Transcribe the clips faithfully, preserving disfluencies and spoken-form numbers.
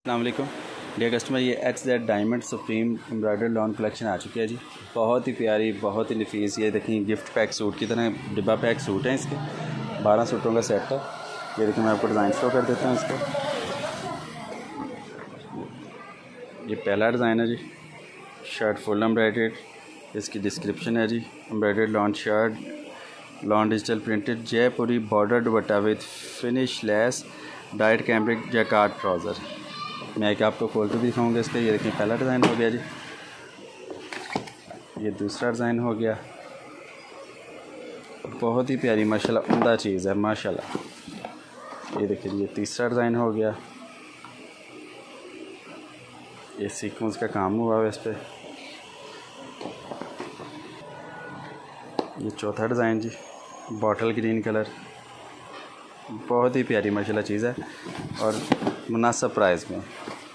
अस्सलाम वालेकुम dear customer, ये X Z diamond supreme embroidered lawn collection आ चुकी है जी। बहुत ही प्यारी, बहुत ही नफीस। ये देखिए गिफ्ट पैक सूट की तरह डिब्बा पैक सूट है इसके। बारह सूटों का सेट है। ये देखिए मैं आपको डिज़ाइन शो कर देता हूँ इसका। ये पहला डिज़ाइन है जी, शर्ट फुल एम्ब्रॉयडर्ड। इसकी डिस्क्रिप्शन है जी, embroidered lawn shirt, lawn digital printed Jaipuri border dupatta with finish lace diet cambric jacquard trouser. मैं एक आपको खोल के दिखाऊंगा इसका। ये देखिए पहला डिज़ाइन हो गया जी, ये दूसरा डिज़ाइन हो गया। बहुत ही प्यारी माशाल्लाह उम्दा चीज़ है माशाल्लाह। ये देखिए ये तीसरा डिज़ाइन हो गया। ये सीक्वेंस का काम हुआ है इस पर। ये चौथा डिज़ाइन जी, बॉटल ग्रीन कलर। बहुत ही प्यारी माशाल्लाह चीज़ है और मुनासिब प्राइस में।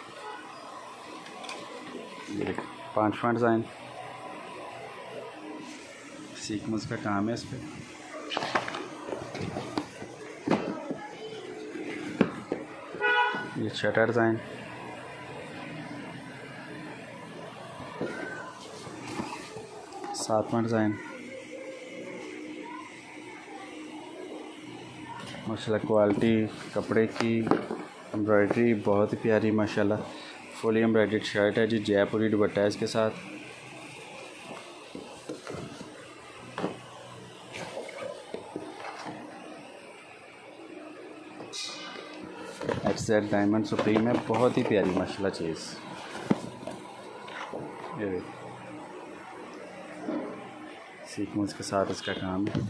ये पांचवा डिज़ाइन, सीक्वेंस का काम है इस पर। ये छठा डिज़ाइन, सातवां डिज़ाइन। माशाल्लाह क्वालिटी कपड़े की एम्ब्रॉयडरी बहुत ही प्यारी माशाल्लाह। फुली एम्ब्रॉयडर्ड शर्ट है जी, जयपुरी दुपट्टा है इसके साथ। एक्स जेड डायमंड सुप्रीम है, बहुत ही प्यारी माशाल्लाह चीज़। ये सीक्वेंस के साथ इसका काम है।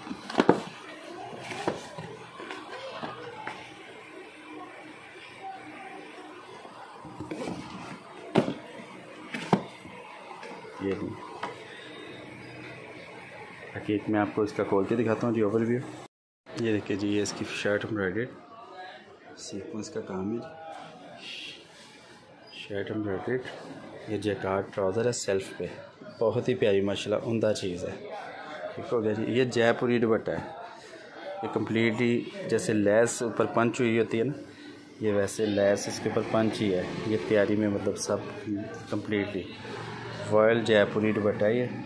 ये नहीं हकीकत में आपको इसका खोल के दिखाता हूँ जी, ओवरव्यू। ये देखिए जी, ये इसकी शर्ट एम्ब्रॉयडर्ड, सीक्वेंस का काम है। शर्ट एम्ब्रॉयडर्ड, ये जैकार्ड ट्राउज़र है सेल्फ पे। बहुत ही प्यारी माशाल्लाह उम्दा चीज़ है। ठीक हो गया जी। ये जयपुरी दुपट्टा है। ये कम्प्लीटली जैसे लेस ऊपर पंच हुई होती है ना, ये वैसे लेस इसके ऊपर पंच ही है। ये तैयारी में मतलब सब कम्प्लीटली रॉयल जयपुरी दुपट्टा है। ये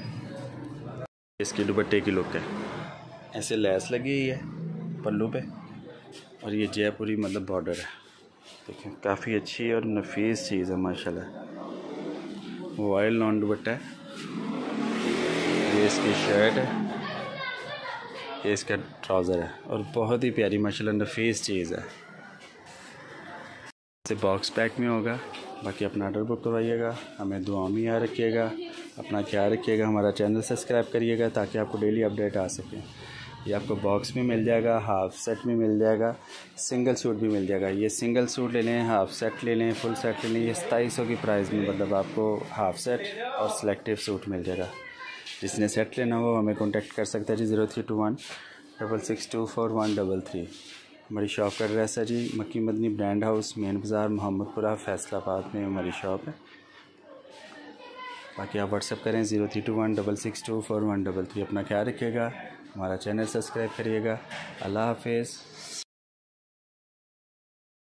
इसकी दुपट्टे की लुक है, ऐसे लेस लगी हुई है पल्लू पे और ये जयपुरी मतलब बॉर्डर है। देखें काफ़ी अच्छी और नफीस चीज़ है माशाल्लाह। रॉयल लॉन दुपट्टा है। ये इसकी शर्ट है, ये इसका ट्राउज़र है और बहुत ही प्यारी माशाल्लाह नफीस चीज़ है। इसे बॉक्स पैक में होगा। बाकी अपना ऑर्डर बुक करवाइएगा। हमें दुआ में याद रखिएगा, अपना ख्याल रखिएगा। हमारा चैनल सब्सक्राइब करिएगा ताकि आपको डेली अपडेट आ सके। ये आपको बॉक्स में मिल जाएगा, हाफ सेट में मिल जाएगा, सिंगल सूट भी मिल जाएगा। ये सिंगल सूट ले लें, हाफ सेट ले लें, फुल सेट ले लें। ये सताईस सौ की प्राइस में मतलब आपको हाफ सेट और सिलेक्टिव सूट मिल जाएगा। जिसने सेट लेना हो हमें कॉन्टेक्ट कर सकता है जी, zero three two one double six two four one double three. हमारी शॉप का एड्रेस है जी, मक्की मदनी ब्रांड हाउस, मेन बाज़ार, मोहम्मदपुरा, फैसलाबाद में हमारी शॉप है। बाकी आप व्हाट्सएप करें zero three two one double six two four one double three. अपना ख्याल रखिएगा, हमारा चैनल सब्सक्राइब करिएगा। अल्लाह हाफिज़।